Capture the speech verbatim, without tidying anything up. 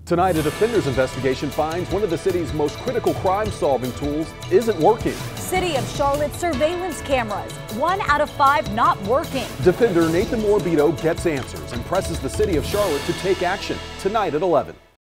Tonight, a Defender's investigation finds one of the city's most critical crime-solving tools isn't working. City of Charlotte surveillance cameras, one out of five not working. Defender Nathan Morabito gets answers and presses the City of Charlotte to take action. Tonight at eleven.